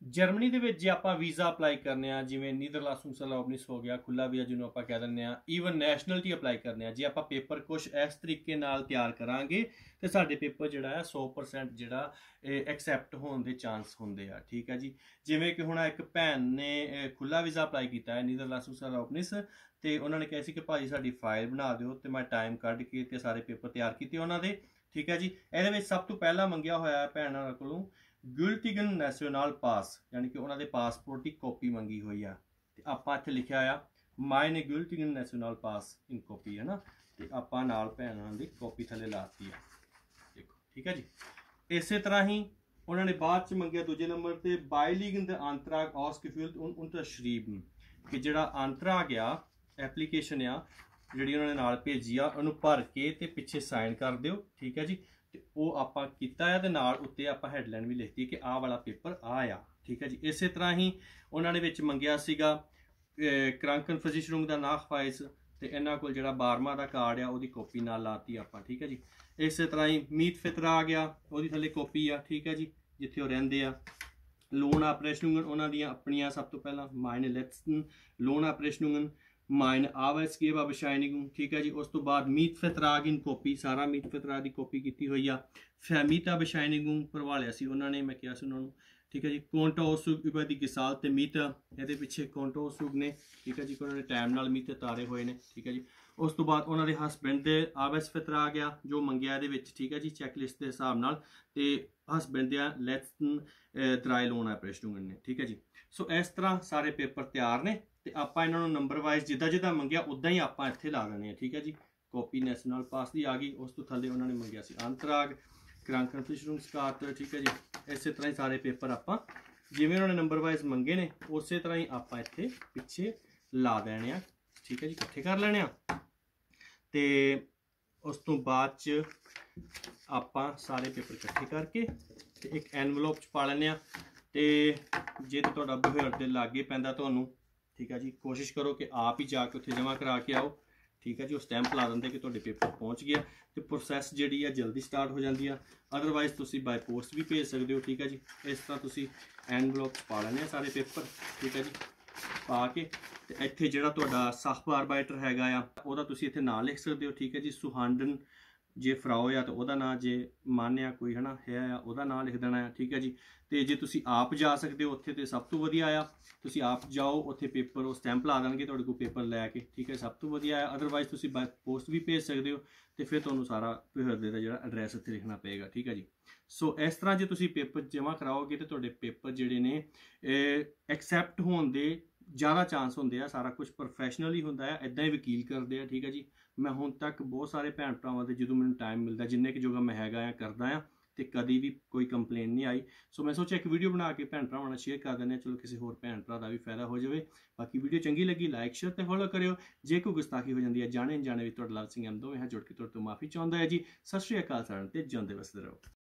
Germany ਦੇ ਵਿੱਚ ਜੇ ਆਪਾਂ ਵੀਜ਼ਾ ਅਪਲਾਈ ਕਰਨੇ ਆ, ਜਿਵੇਂ ਨੀਦਰਲਾਂਡਸ ਹੋ ਗਿਆ, ਖੁੱਲਾ ਵੀਜ਼ਾ ਜਿਹਨੂੰ ਆਪਾਂ ਕਹਿ ਦਿੰਦੇ ਆ, ਈਵਨ ਨੈਸ਼ਨਲਟੀ ਅਪਲਾਈ ਕਰਨੇ ਆ, ਜੇ ਆਪਾਂ ਪੇਪਰ ਕੁਛ ਇਸ ਤਰੀਕੇ ਨਾਲ ਤਿਆਰ ਕਰਾਂਗੇ ਤੇ ਸਾਡੇ ਪੇਪਰ ਜਿਹੜਾ ਹੈ 100% ਜਿਹੜਾ ਐਕਸੈਪਟ ਹੋਣ ਦੇ ਚਾਂਸ ਹੁੰਦੇ ਆ। ਠੀਕ ਹੈ ਜੀ। ਜਿਵੇਂ ਕਿ ਹੁਣ ਇੱਕ ਭੈਣ ਨੇ ਖੁੱਲਾ ਵੀਜ਼ਾ ਅਪਲਾਈ ਕੀਤਾ ਹੈ ਨੀਦਰਲਾਂਡਸ ਤੇ ਉਹਨਾਂ ਨੇ ਕਿਹਾ ਸੀ ਕਿ ਭਾਜੀ ਸਾਡੀ ਫਾਈਲ ਬਣਾ ਦਿਓ, ਤੇ ਮੈਂ ਟਾਈਮ ਕੱਢ ਕੇ ਤੇ ਸਾਰੇ ਪੇਪਰ ਤਿਆਰ ਕੀਤੇ ਉਹਨਾਂ ਦੇ। ਠੀਕ ਹੈ ਜੀ। ਇਹਦੇ ਵਿੱਚ ਸਭ ਤੋਂ ਪਹਿਲਾਂ ਮੰਗਿਆ ਹੋਇਆ ਭੈਣਾਂ ਕੋਲੋਂ ਗੁਲਟਿਗਨ ਨੈਸ਼ਨਲ ਪਾਸ, यानी कि उन्होंने पासपोर्ट की कॉपी मंगी हुई है। तो आप इत्थे लिखा आ माइने गुलटिगन नैशनल पास इन कॉपी है ना, तो आप नाल भैनों की कॉपी थले लाती है। देखो ठीक है जी। इस तरह ही उन्होंने बाद च मंगया दूजे नंबर पर बाइलिगन द आंतराग ऑस्किफ्यूल unterschrieben कि जिहड़ा आंतराग आ एप्लीकेशन आ जिहड़ी उन्होंने नाल भेजी आ उन्होंने भर के ते पिछे साइन कर दिओ। ठीक है जी। ਤੇ ਉਹ ਆਪਾਂ ਕੀਤਾ ਹੈ ਤੇ ਨਾਲ ਉੱਤੇ ਆਪਾਂ ਹੈਡਲਾਈਨ ਵੀ ਲਿਖਤੀ ਕਿ ਆਹ ਵਾਲਾ ਪੇਪਰ ਆ। ਠੀਕ ਹੈ ਜੀ। ਇਸੇ ਤਰ੍ਹਾਂ ਹੀ ਉਹਨਾਂ ਨੇ ਵਿੱਚ ਮੰਗਿਆ ਸੀਗਾ ਕ੍ਰਾਂਕਨਫਰਜ਼ਿਸ਼ਰੁੰਗ ਦਾ ਨਾਖਵਾਈਸ, ਤੇ ਇਹਨਾਂ ਕੋਲ ਜਿਹੜਾ 12ਵਾਂ ਦਾ ਕਾਰਡ ਆ ਉਹਦੀ ਕਾਪੀ ਨਾਲ ਲਾਤੀ ਆਪਾਂ। ਠੀਕ ਹੈ ਜੀ। ਇਸੇ ਤਰ੍ਹਾਂ ਹੀ ਮੀਤ ਫਿਤਰਾ ਆ ਗਿਆ, ਉਹਦੀ ਥੱਲੇ ਕਾਪੀ ਆ। ਠੀਕ ਹੈ ਜੀ। ਜਿੱਥੇ ਉਹ ਰਹਿੰਦੇ ਆ। ਲੋਨ ਆਪਰੇਸ਼ਨੁੰਗਨ ਉਹਨਾਂ ਦੀਆਂ ਆਪਣੀਆਂ ਸਭ ਤੋਂ ਪਹਿਲਾਂ ਮਾਈਨ ਲੈਟਸਨ ਲੋਨ ਆਪਰੇਸ਼ਨੁੰਗਨ माइन Arbeitgeberbescheinigung। ठीक है जी। उस तो बाद Mietvertrag in कॉपी, सारा Mietvertrag की कॉपी की हुई है। Vermieterbescheinigung भरवालिया सी उन्होंने, मैं किया सी उन्होंने। ठीक है जी। Kontoauszug über die gesalte Miete, ये पिछे Kontoauszug ने। ठीक है जी। उन्होंने टाइम नाल मीते तारे हुए ने। ठीक है जी। उस तो बाद उन्होंने हसबैंड के Arbeitsvertrag आ जो मंगया ये। ठीक है जी। चैकलिस्ट के हिसाब नाल ते हसबैंड दिया लेट्सन 3 लोन ऑपरेशनों ने। ठीक है जी। सो इस तरह सारे पेपर तैयार ने ਤੇ ਆਪਾਂ ਇਹਨਾਂ ਨੂੰ ਨੰਬਰ ਵਾਈਜ਼ ਜਿੱਦਾਂ ਜਿੱਦਾਂ ਮੰਗਿਆ ਉਦਾਂ ਹੀ ਆਪਾਂ ਇੱਥੇ ਲਾ ਦੇਣੇ ਆ। ਠੀਕ ਹੈ ਜੀ। ਕਾਪੀ ਨੈਸ਼ਨਲ ਪਾਸ ਦੀ ਆ ਗਈ। ਉਸ ਤੋਂ ਥੱਲੇ ਉਹਨਾਂ ਨੇ ਮੰਗਿਆ ਸੀ ਅੰਤਰਾਗ ਕ੍ਰਾਂਕਨਫਿਸ਼ਰੁੰਗਸਕਾਰਟ। ਠੀਕ ਹੈ ਜੀ। ਇਸੇ ਤਰ੍ਹਾਂ ਹੀ ਸਾਰੇ ਪੇਪਰ ਆਪਾਂ ਜਿਵੇਂ ਉਹਨਾਂ ਨੇ ਨੰਬਰ ਵਾਈਜ਼ ਮੰਗੇ ਨੇ ਉਸੇ ਤਰ੍ਹਾਂ ਹੀ ਆਪਾਂ ਇੱਥੇ ਪਿੱਛੇ ਲਾ ਦੇਣੇ ਆ। ਠੀਕ ਹੈ ਜੀ। ਇਕੱਠੇ ਕਰ ਲੈਣੇ ਆ ਤੇ ਉਸ ਤੋਂ ਬਾਅਦ ਚ ਆਪਾਂ ਸਾਰੇ ਪੇਪਰ ਇਕੱਠੇ ਕਰਕੇ ਤੇ ਇੱਕ ਐਨਵਲਪ ਚ ਪਾ ਲੈਣੇ ਆ। ਤੇ ਜੇ ਤੁਹਾਡਾ ਬਿਹੇਵੀਅਰ ਦੇ ਲਾਗੇ ਪੈਂਦਾ ਤੁਹਾਨੂੰ, ठीक है जी, कोशिश करो कि आप ही जाके उत्थे जमा करा के आओ। ठीक है जी। वो स्टैंप ला देंगे कि तुहाडे पेपर पहुँच गया तो प्रोसैस जिहड़ी है जल्दी स्टार्ट हो जाती है। अदरवाइज तुसीं बाय पोस्ट भी भेज सकते हो। ठीक है जी। इस तरह तुसीं एनवलप पा लेने सारे पेपर। ठीक है जी। पा के ते इत्थे जिहड़ा तुहाडा साहबारबाइटर हैगा आ उहदा तुसीं इत्थे नाम लिख सकते हो। ठीक है जी। सुहांडन जे फ्राओ आ तो वह नाम, जे मान्या कोई है ना है वह नाम लिख देना है। ठीक है जी। तो जे तुसी आप जा सकते हो उत्थे तो सब तो वधिया आ, तुसी आप जाओ उत्थे पेपर वो स्टैंप ला देंगे तुहाडे कोल पेपर लैके। ठीक है। सब तो वधिया है। अदरवाइज तुसी बाय पोस्ट भी भेज सकते हो तो फिर तुहानूं सारा बिहेवियर दा जिहड़ा एड्रैस उत्थे लिखना पेगा। ठीक है जी। सो इस तरह जे तुसी पेपर जमा कराओगे तो तुहाडे पेपर जिहड़े ने एक्सैप्ट होण दे ज़्यादा चांस होंगे आ। सारा कुछ प्रोफैशनल ही होंदा है, इदां ही वकील करते हैं। ठीक है जी। मैं हुण तक बहुत सारे भैन भरावां दे जो मैनूं टाइम मिलता जिन्ने कि जोगा मैं हैगा आ करदा आ तो कभी भी कोई कंप्लेन नहीं आई। सो मैं सोचा एक वीडियो बना के भैन भरावां नाल शेयर कर दें, चलो किसी होर भैन भरा का भी फायदा हो जाए। बाकी वीडियो चंगी लगी लाइक शेयर तो फॉलो करियो। जे कोई गुस्ताखी हो जाती है जाने अनजाने भी तुहाडा लाल सिंह एम दोवें हाथ जोड़ के तुहाडे तो माफ़ी चाहुंदा है जी। सत श्री अकाल सारिआं नूं ते जिउंदे वसदे रहो।